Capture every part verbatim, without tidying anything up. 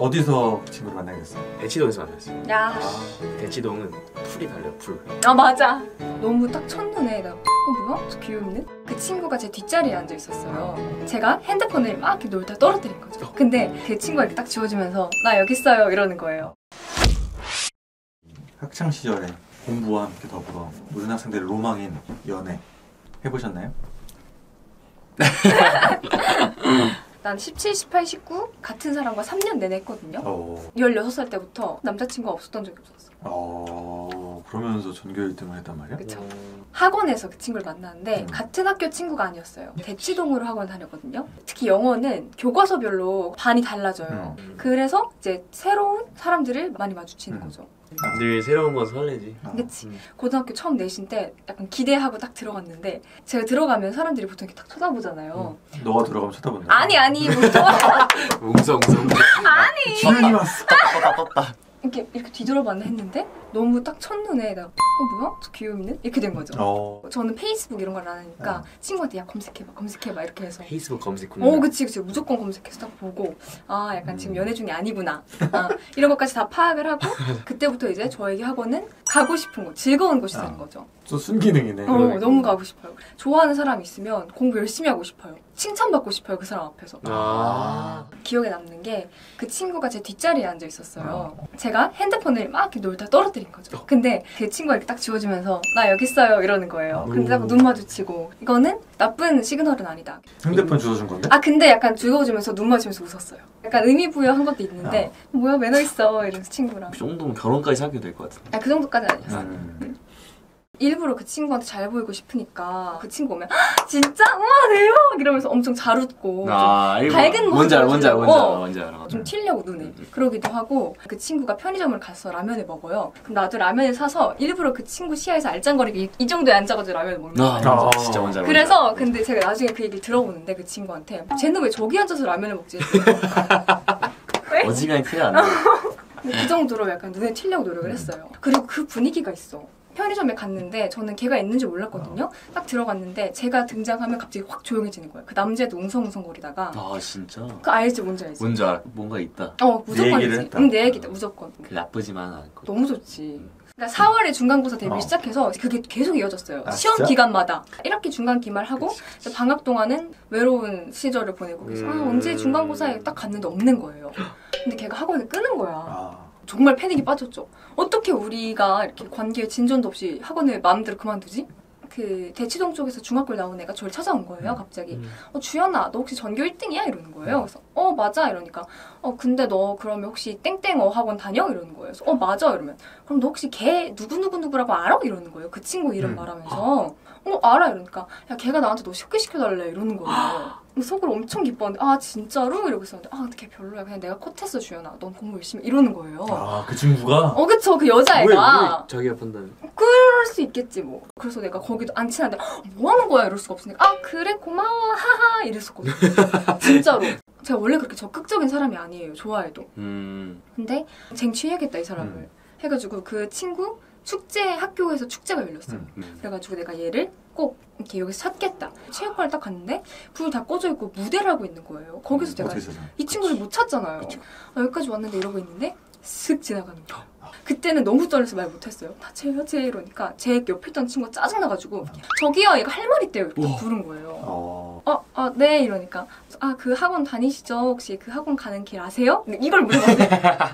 어디서 친구를 만나게 됐어요? 대치동에서 만났어요. 야. 아, 대치동은 풀이 달려요, 풀. 아 맞아. 너무 딱 첫눈에 나 어 뭐야? 저 귀엽네? 그 친구가 제 뒷자리에 앉아 있었어요. 제가 핸드폰을 막 이렇게 놀다 떨어뜨린 거죠. 근데 그 친구가 이렇게 딱 지워주면서 나 여기 있어요 이러는 거예요. 학창 시절에 공부와 함께 더불어 모든 학생들의 로망인 연애 해보셨나요? 난 십칠, 십팔, 십구 같은 사람과 삼 년 내내 했거든요. 어... 열여섯 살 때부터 남자친구가 없었던 적이 없었어. 어... 그러면서 전교 일 등을 했단 말이야? 그쵸. 학원에서 그 친구를 만났는데 음. 같은 학교 친구가 아니었어요. 대치동으로 학원 다녔거든요. 특히 영어는 교과서별로 반이 달라져요. 음. 그래서 이제 새로운 사람들을 많이 마주치는 음. 거죠. 늘 새로운 건 설레지. 어. 그치. 음. 고등학교 처음 내신 때 약간 기대하고 딱 들어갔는데 제가 들어가면 사람들이 보통 이렇게 딱 쳐다보잖아요. 음. 너가 들어가면 쳐다본다. 아니 아니 뭐 저... 웅성웅성. 아니 주인이 왔어. 떴다 떴다. 이렇게 이렇게 뒤돌아봤네 했는데 너무 딱 첫눈에 나 어 뭐야? 저 귀엽네? 이렇게 된 거죠. 어... 저는 페이스북 이런 걸 안 하니까 어. 친구한테 야 검색해봐 검색해봐 이렇게 해서 페이스북 검색 후. 어 그치 그치 무조건 검색해서 딱 보고 아 약간 지금 연애 중이 아니구나 아, 이런 것까지 다 파악을 하고 그때부터 이제 저에게 학원은 가고 싶은 거 즐거운 곳이 되는 거죠. 또 순기능이네. 어 너무 가고 싶어요. 좋아하는 사람이 있으면 공부 열심히 하고 싶어요. 칭찬받고 싶어요 그 사람 앞에서. 아. 기억에 남는 게 그 친구가 제 뒷자리에 앉아 있었어요. 제가 핸드폰을 막 이렇게 놀다 떨어뜨린 거죠. 근데 그 친구가 이렇게 딱 지워주면서 나 여기 있어요 이러는 거예요. 근데 딱 눈 마주치고 이거는 나쁜 시그널은 아니다. 핸드폰 주워준 건데? 아 근데 약간 주워주면서 눈 마주치면서 웃었어요. 약간 의미 부여한 것도 있는데 어. 뭐야 매너 있어 이러면서 친구랑. 그 정도면 결혼까지 생각해도 될 것 같은데. 아 그 정도까지는 아니었어요. 음. 일부러 그 친구한테 잘 보이고 싶으니까 그 친구 오면 진짜? 우와 대박! 이러면서 엄청 잘 웃고 아, 좀 밝은 모습 뭔지 알아, 뭔지 알아, 뭔지 알아, 어, 뭔지 알아. 좀 튀려고 눈에 음. 그러기도 하고 그 친구가 편의점을 가서 라면을 먹어요. 그럼 나도 라면을 사서 일부러 그 친구 시야에서 알짱거리게 이, 이 정도에 앉아가지고 라면을 먹는 거예요. 아, 진짜 뭔지 알아. 그래서 근데 제가 나중에 그 얘기를 들어보는데 그 친구한테 쟤는 왜 저기 앉아서 라면을 먹지? 왜? 어지간히 티가 안 나. 그 정도로 약간 눈에 튀려고 노력을 했어요. 그리고 그 분위기가 있어. 편의점에 갔는데 저는 걔가 있는지 몰랐거든요. 딱 들어갔는데 제가 등장하면 갑자기 확 조용해지는 거예요. 그 남자애도 웅성웅성거리다가 아 진짜? 그 알지 뭔지 알지? 뭔지 알아. 뭔가 있다. 어 무조건 얘기를 알지. 했다. 응, 내 얘기다 무조건. 그 나쁘지만은 않고. 너무 좋지. 그러니까 사월에 중간고사 데뷔 어. 시작해서 그게 계속 이어졌어요. 아, 시험 진짜? 기간마다 일 학기 중간 기말하고 그치, 그치. 이제 방학 동안은 외로운 시절을 보내고 그래서 아, 음. 언제 중간고사에 딱 갔는데 없는 거예요. 근데 걔가 학원을 끄는 거야. 아... 정말 패닉이 빠졌죠. 어떻게 우리가 이렇게 관계에 진전도 없이 학원을 마음대로 그만두지? 그 대치동 쪽에서 중학교를 나온 애가 저를 찾아온 거예요. 갑자기. 음. 어 주연아 너 혹시 전교 일 등이야? 이러는 거예요. 그래서 어 맞아 이러니까 어 근데 너 그러면 혹시 땡땡어 학원 다녀? 이러는 거예요. 그래서 어 맞아 이러면 그럼 너 혹시 걔 누구누구누구라고 알아? 이러는 거예요. 그 친구 이름 음. 말하면서 어 알아 이러니까 야 걔가 나한테 너 소개시켜달래 이러는 거예요. 속으로 엄청 기뻤는데 아 진짜로? 이러고 있었는데 아 근데 걔 별로야 그냥 내가 컷했어 주연아 넌 공부 열심히 이러는 거예요. 아, 그 친구가? 어 그쵸 그 여자애가 왜, 왜 자기가 판단? 그럴 수 있겠지 뭐. 그래서 내가 거기도 안 친한데 뭐 하는 거야 이럴 수가 없으니까 아 그래 고마워 하하 이랬었거든. 진짜로. 제가 원래 그렇게 적극적인 사람이 아니에요. 좋아해도. 음. 근데 쟁취해야겠다 이 사람을. 음. 해가지고 그 친구 축제 학교에서 축제가 열렸어요. 음. 음. 그래가지고 내가 얘를 꼭 이렇게 여기서 찾겠다. 체육관을 딱 갔는데 불 다 꺼져 있고 무대를 하고 있는 거예요. 거기서 제가 어떻게 찾아? 이 친구를 못 찾잖아요. 아, 여기까지 왔는데 이러고 있는데 슥 지나가는 거야. 그때는 너무 떨려서 말 못했어요. 다 쟤요 쟤 이러니까 제 옆에 있던 친구가 짜증나가지고 저기요 얘가 할 말 있대요 이렇게 우와. 부른 거예요. 어... 어, 아, 네 이러니까 아 그 학원 다니시죠? 혹시 그 학원 가는 길 아세요? 이걸 물어봤는데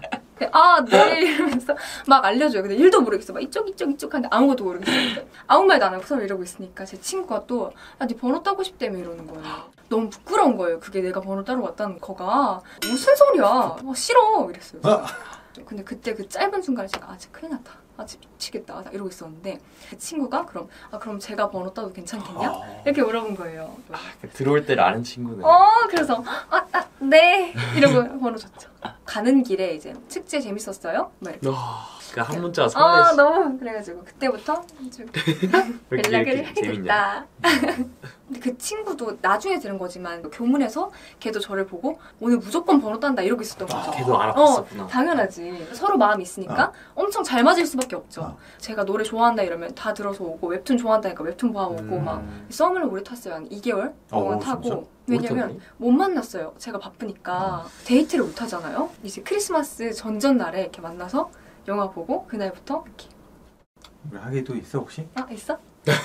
아, 네 이러면서 막 알려줘요. 근데 일도 모르겠어. 막 이쪽 이쪽 이쪽 하는데 아무것도 모르겠어요. 아무 말도 안 하고 서로 이러고 있으니까 제 친구가 또 야, 네 번호 따고 싶다며 이러는 거예요. 너무 부끄러운 거예요. 그게 내가 번호 따러 왔다는 거가 무슨 소리야? 아, 싫어 이랬어요. 아! 근데 그때 그 짧은 순간에 제가 아, 진짜 큰일 났다. 아, 진짜 미치겠다. 이러고 있었는데 그 친구가 그럼 아 그럼 제가 번호 따도 괜찮겠냐? 아... 이렇게 물어본 거예요. 들어올 때를 아는 친구네. 어 그래서 아, 아 네 이러고 번호 줬죠. 가는 길에 이제 축제 재밌었어요? 막 이렇게. 그 한 문자가 아 설레지. 너무 그래가지고 그때부터 좀 왜 이렇게 연락을 이렇게 하게 재밌냐? 됐다. 근데 그 친구도 나중에 들은 거지만 교문에서 걔도 저를 보고 오늘 무조건 번호 딴다 이러고 있었던 거죠. 걔도 어 알아봤었구나. 당연하지. 서로 마음이 있으니까 엄청 잘 맞을 수밖에 수밖에 없죠. 어. 제가 노래 좋아한다 이러면 다 들어서 오고 웹툰 좋아한다니까 웹툰 봐오고 음. 막 썸을 오래 탔어요. 한 이 개월 동안 어, 타고. 진짜? 왜냐면 못 만났어요. 제가 바쁘니까 데이트를 못 하잖아요. 이제 크리스마스 전전날에 이렇게 만나서 영화 보고 그날부터 이렇게 우리 하기도 있어 혹시? 아 있어?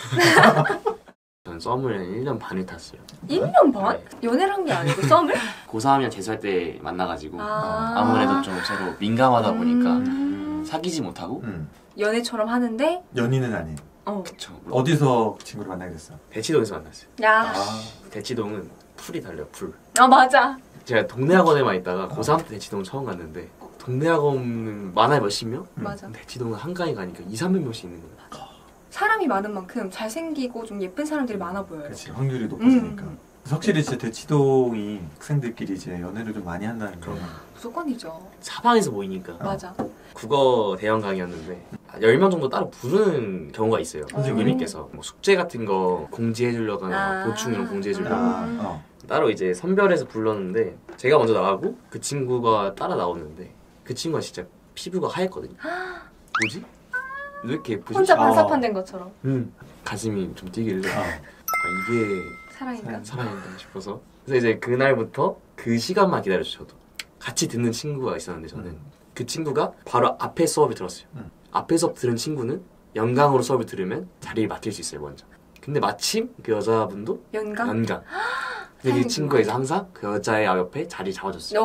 저는 썸을 한 일 년 반을 탔어요. 일 년 반? 네. 연애를 한 게 아니고 썸을? 고삼이랑 재수할 때 만나가지고 아. 아무래도 좀 서로 민감하다 보니까 음. 사귀지 못하고 응. 연애처럼 하는데 연인은 아닌. 어. 그쵸. 어디서 그 친구를 만나게 됐어? 대치동에서 만났어요. 야. 아, 대치동은 풀이 달려요. 풀. 아 맞아. 제가 동네 학원에만 있다가 고삼 때 대치동 처음 갔는데 동네 학원은 많아요 몇십 명? 음. 맞아. 대치동은 한강에 가니까 이삼백 명씩 있는 거예요. 사람이 많은 만큼 잘생기고 좀 예쁜 사람들이 많아 보여요. 그렇지 확률이 높아지니까. 음. 확실히 진짜 대치동이 학생들끼리 이제 연애를 좀 많이 한다는 거. 그럼. 무조건이죠. 사방에서 모이니까 맞아. 국어 대형 강의였는데 열 명 정도 따로 부르는 경우가 있어요. 선생님께서 뭐 숙제 같은 거 공지해주려거나 아. 보충 이런 공지해주려고 아, 음. 어. 따로 이제 선별해서 불렀는데 제가 먼저 나가고 그 친구가 따라 나오는데 그 친구가 진짜 피부가 하얗거든요. 뭐지? 왜 이렇게 예쁘지? 혼자 어. 반사판 된 것처럼. 음. 가슴이 좀 뛰길래 어. 아, 이게 사랑인가? 사랑인가 싶어서 그래서 이제 그날부터 그 시간만 기다렸죠. 저도 같이 듣는 친구가 있었는데 저는 음. 그 친구가 바로 앞에 수업을 들었어요. 음. 앞에 수업 들은 친구는 연강으로 수업을 들으면 자리를 맡길 수 있어요 먼저. 근데 마침 그 여자분도 연강? 연강. 근데 그 친구가 이제 항상 그 여자의 옆에 자리 잡아줬어요.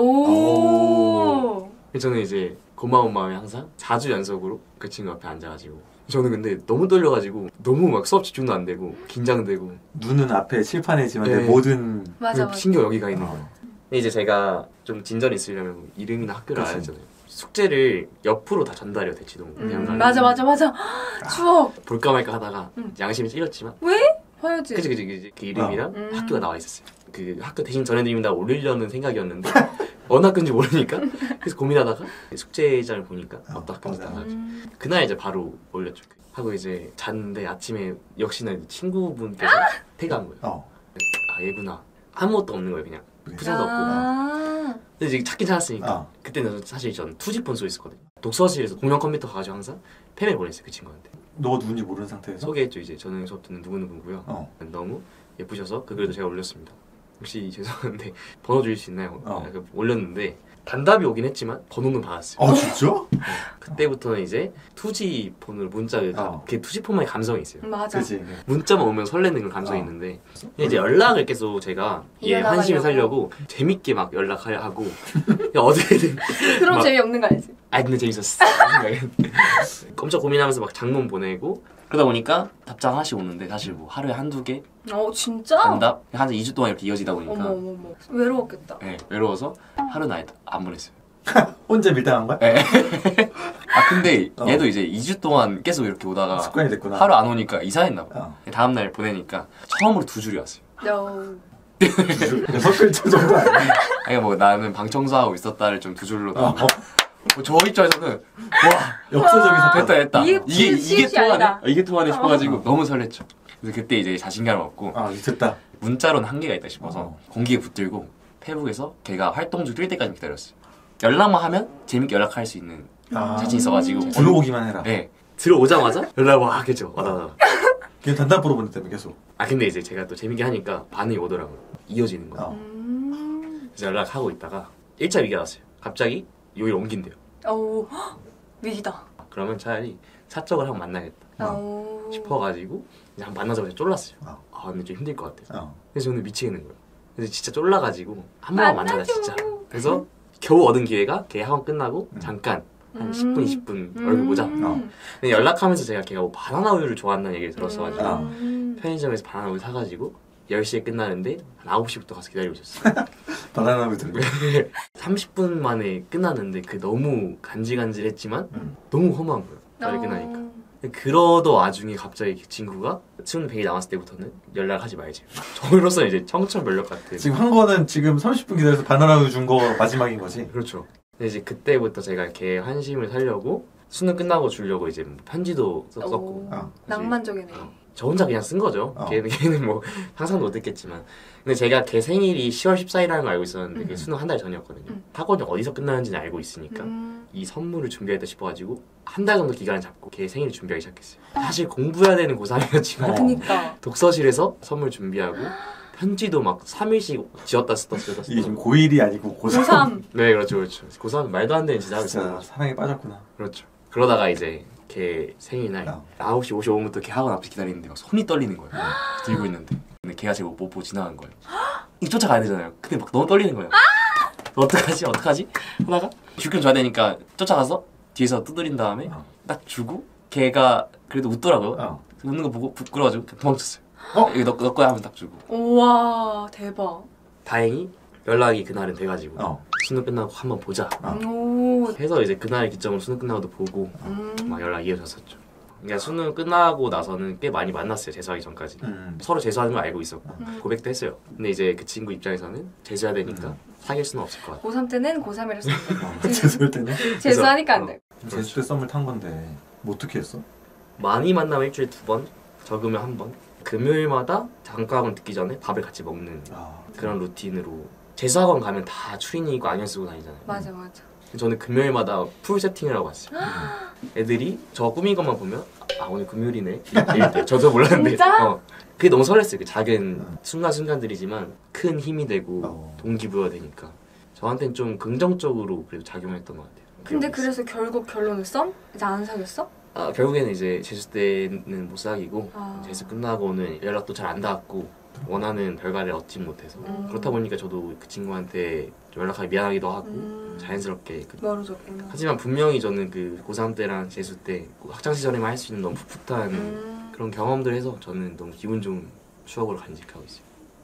오. 그래서 저는 이제 고마운 마음에 항상 사 주 연속으로 그 친구 옆에 앉아가지고 저는 근데 너무 떨려가지고 너무 막 수업 집중도 안 되고 긴장되고 눈은 앞에 칠판에 있지만 내 네. 모든 맞아 맞아. 신경 여기가 있는 거예요. 어. 근데 이제 제가 좀 진전이 있으려면 이름이나 학교를 그치. 알아야 하잖아요. 숙제를 옆으로 다 전달해요 대치동. 음, 대형강의. 맞아 맞아 맞아. 추억. 볼까 말까 하다가 음. 양심이 찔렸지만 화요지. 그치 그치 그치 그 이름이랑 음. 학교가 나와 있었어요. 그 학교 대신 전해드립니다 올리려는 생각이었는데 어느 학교인지 모르니까 그래서 고민하다가 숙제장을 보니까 어, 어떤 학교인지 맞아. 나가지고 음. 그날 이제 바로 올렸죠. 하고 이제 잤는데 아침에 역시나 이제 친구분께서 태그한 거예요. 어. 아 얘구나. 아무것도 없는 거예요 그냥. 부서도 없고. 아. 근데 이제 찾긴 찾았으니까 어. 그때는 사실 전 투지폰 써 있었거든요. 독서실에서 공용 컴퓨터 가가지고 항상 펜을 보냈어요 그 친구한테. 너 누군지 모르는 상태에서? 소개했죠. 이제 저는 수업 듣는 누구누구고요. 어. 너무 예쁘셔서 그 글도 제가 올렸습니다. 혹시 죄송한데 번호 주실 수 있나요? 어. 약간 올렸는데 단답이 오긴 했지만 번호는 받았어요. 어 진짜? 그때부터는 이제 투지폰으로 문자를 어. 그게 투지폰만의 감성이 있어요. 맞아. 그지. 문자만 오면 설레는 그런 감성이 어. 있는데 근데 이제 연락을 계속 제가 얘 이어나가려고. 한심을 살려고 재밌게 막 연락하고 그냥 어떻게든 그럼 막- 재미없는 거 알지? 아 근데 재밌었어. 엄청 고민하면서 막 장문 보내고 그러다 보니까 답장 하나씩 오는데 사실 뭐 하루에 한두 개 어 진짜? 단답 한 이 주 동안 이렇게 이어지다 어머 보니까 어머 어머. 외로웠겠다. 네, 외로워서 하루는 아예 안 보냈어요. 혼자 밀당한 거야? 네. 아 근데 어. 얘도 이제 이 주 동안 계속 이렇게 오다가 습관이 됐구나. 하루 안 오니까 이상했나 봐. 어. 다음날 보내니까 처음으로 두 줄이 왔어요. 여. 여섯 글자 정도 아니야? 아니 뭐 나는 방 청소하고 있었다를 좀 두 줄로 어. 나와. 뭐 저 입장에서는 와 역사적인 사건. 됐다 됐다 이게 이게 이게 시옷이 통하네 아니다. 이게 통하네 싶어가지고 어. 너무 설렜죠. 그래서 그때 이제 자신감을 얻고 아 됐다. 문자로는 한계가 있다 싶어서 어. 공기에 붙들고 페북에서 걔가 활동 중 뛸 때까지 기다렸어요. 연락만 하면 재밌게 연락할 수 있는 아, 자신 있어가지고 들어오기만 해라. 네. 들어오자마자 연락 와 하겠죠. 와다다다. 그냥 단답으로 보냈다며 계속. 아 근데 이제 제가 또 재밌게 하니까 반응이 오더라고요. 이어지는 거예요. 어. 음. 그래서 연락하고 있다가 일 차 위기가 왔어요. 갑자기 요일 옮긴대요. 어. 위기다. 그러면 차라리 사적을 한번 만나겠다 어. 싶어가지고 이제 한번 만나자마자 쫄랐어요. 어. 아 근데 좀 힘들 것 같아. 어. 그래서 저는 미치겠는 거예요. 그래서 진짜 쫄라가지고 한 번만 만나자 만나줘. 진짜. 그래서 겨우 얻은 기회가 걔 학원 끝나고 음. 잠깐 한 음. 십 분 이십 분 얼굴 보자. 어. 근데 연락하면서 제가 걔가 뭐 바나나 우유를 좋아한다는 얘기를 들었어가지고 아. 음. 편의점에서 바나나 우유 사가지고 열 시에 끝나는데 한 아홉 시부터 가서 기다리고 있었어요. 바나나를 들고. 삼십 분 만에 끝났는데 그 너무 간질간질했지만 음. 너무 허무한 거예요. 빨리 어. 끝나니까. 그러던 와중에 갑자기 그 친구가 수능 백이 남았을 때부터는 연락하지 말지. 저로서 이제 청천벽력 같은. 지금 한 거는 지금 삼십 분 기다려서 바나나 우유 준 거 마지막인 거지? 그렇죠. 근데 이제 그때부터 제가 걔 한심을 살려고 수능 끝나고 주려고 이제 뭐 편지도 썼- 썼고 오. 어. 낭만적이네. 어. 저 혼자 그냥 쓴 거죠. 어. 걔는, 걔는 뭐 상상도 못했겠지만. 근데 제가 걔 생일이 시월 십사일이라는 걸 알고 있었는데 그게 음. 수능 한 달 전이었거든요. 음. 학원이 어디서 끝나는지는 알고 있으니까 음. 이 선물을 준비하겠다 싶어가지고 한 달 정도 기간을 잡고 걔 생일을 준비하기 시작했어요. 사실 공부해야 되는 고삼이었지만 어. 그니까. 독서실에서 선물 준비하고 편지도 막 삼 일씩 지었다 썼다 지었다 이게 지금 썼다. 고일이 아니고 고삼. 고삼. 네 그렇죠 그렇죠. 고삼 말도 안 되는 짓을 하고 진짜 있었던 거죠. 사랑에 빠졌구나. 그렇죠. 그러다가 이제 걔 생일날 어. 아홉 시 오십오 분부터 걔 학원 앞에 기다리는데 막 손이 떨리는 거예요. 들고 있는데. 근데 걔가 제가 못 보고 지나간 거예요. 이 쫓아가야 되잖아요. 근데 막 너무 떨리는 거예요. 어떡하지? 어떡하지? 하다가 주권 줘야 되니까 쫓아가서 뒤에서 두드린 다음에 어. 딱 주고 걔가 그래도 웃더라고요. 어. 웃는 거 보고 부끄러워가지고 그냥 도망쳤어요. 어? 여기 너, 너 거야 하면 딱 주고. 우와 대박. 다행히 연락이 그날은 돼가지고 어. 수능 끝나고 한번 보자 어. 오. 해서 이제 그날 기점으로 수능 끝나고도 보고 음. 막 연락 이어졌었죠. 그러니까 수능 끝나고 나서는 꽤 많이 만났어요. 재수하기 전까지. 음. 서로 재수하는 걸 알고 있었고 음. 고백도 했어요. 근데 이제 그 친구 입장에서는 재수해야 되니까 음. 사귈 수는 없을 것 같아. 고삼 때는 고삼이라 쓰는 어. 재수할 때는 재수하니까 안 돼. 재수 때 썸을 탄 건데 뭐 어떻게 했어? 많이 만나면 일주일에 두 번, 적으면 한 번. 금요일마다 장과학원 듣기 전에 밥을 같이 먹는 아. 그런 루틴으로. 재수학원 가면 다 추리닝 입고 안경 쓰고 다니잖아요. 맞아 맞아. 저는 금요일마다 풀 세팅을 하고 왔어요. 애들이 저 꾸민 것만 보면 아 오늘 금요일이네 이렇게 이럴 때 저도 몰랐는데 진짜? 어, 그게 너무 설렜어요. 그 작은 음. 순간순간들이지만 큰 힘이 되고 어. 동기부여가 되니까 저한테는 좀 긍정적으로 그래도 작용했던 것 같아요. 근데 기억이 그래서 결국 결론은 썸? 이제 안 사귀었어? 아, 결국에는 이제 재수 때는 못 사귀고 아. 재수 끝나고는 연락도 잘 안 닿았고 원하는 결과를 얻지 못해서 음. 그렇다 보니까 저도 그 친구한테 좀 연락하기 미안하기도 하고 음. 자연스럽게 그- 멀어졌구나. 하지만 분명히 저는 그 고삼 때랑 재수 때 학창 시절에만 할 수 있는 너무 풋풋한 음. 그런 경험들 해서 저는 너무 기분 좋은 추억으로 간직하고 있어요.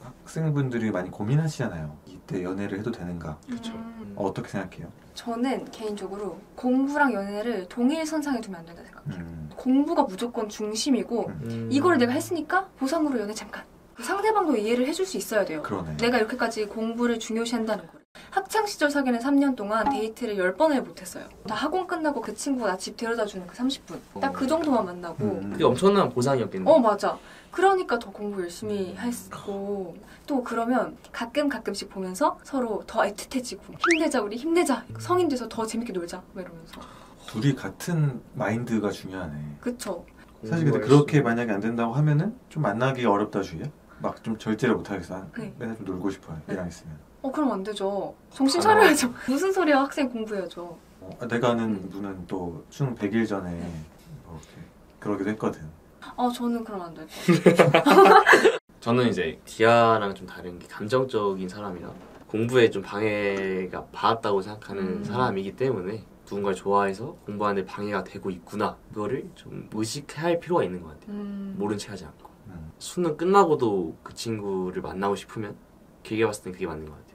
학생분들이 많이 고민하시잖아요. 이때 연애를 해도 되는가? 그렇죠. 음. 어, 어떻게 생각해요? 저는 개인적으로 공부랑 연애를 동일 선상에 두면 안 된다 생각해요. 음. 공부가 무조건 중심이고 음. 음. 이거를 내가 했으니까 보상으로 연애 잠깐. 상대방도 이해를 해줄 수 있어야 돼요. 그러네. 내가 이렇게까지 공부를 중요시한다는 거를. 학창 시절 사귀는 삼 년 동안 데이트를 열 번을 못했어요. 다 학원 끝나고 그 친구가 나 집 데려다주는 그 삼십 분. 딱 그 정도만 만나고. 음. 그게 엄청난 보상이었겠네. 어 맞아. 그러니까 더 공부 열심히 했고 또 그러면 가끔 가끔씩 보면서 서로 더 애틋해지고 힘내자 우리 힘내자 성인 돼서 더 재밌게 놀자 막 이러면서 둘이 같은 마인드가 중요하네. 그쵸. 사실 근데 그렇게 만약에 안 된다고 하면은 좀 만나기 어렵다 주의야? 막 좀 절제를 못 하겠어. 네. 맨날 좀 놀고 싶어요. 얘랑 있으면. 어 그럼 안 되죠. 정신 아. 차려야죠. 무슨 소리야 학생 공부해야죠. 어, 내가 아는 분은 또 수능 백 일 전에 뭐 이렇게 그러기도 했거든. 아 저는 그럼 안 될 것 같아요. 저는 이제 디아랑 좀 다른 게 감정적인 사람이라 공부에 좀 방해가 받았다고 생각하는 음. 사람이기 때문에 누군가를 좋아해서 공부하는데 방해가 되고 있구나 그거를 좀 의식할 필요가 있는 것 같아요. 음. 모른 체 하지 않고 음. 수능 끝나고도 그 친구를 만나고 싶으면 길게 봤을 땐 그게 맞는 것 같아요.